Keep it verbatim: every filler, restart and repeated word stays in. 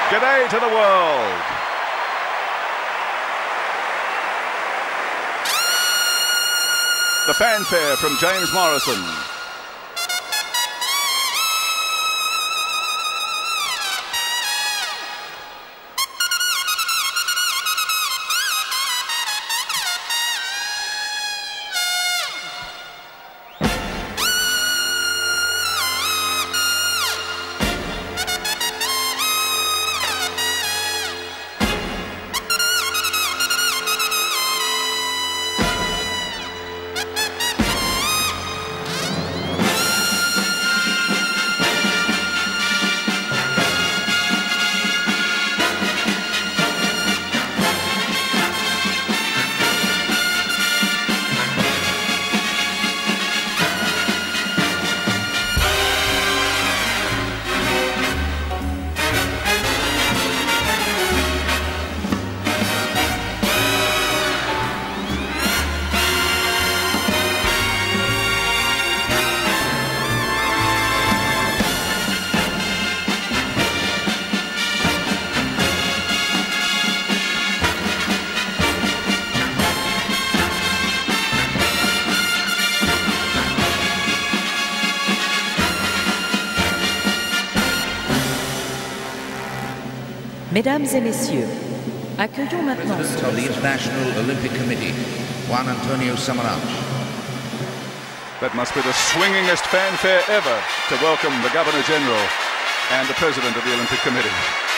G'day to the world. The fanfare from James Morrison. Mesdames et messieurs, accueillons maintenant President of the International Olympic Committee, Juan Antonio Samaranch. That must be the swingingest fanfare ever to welcome the Governor-General and the President of the Olympic Committee.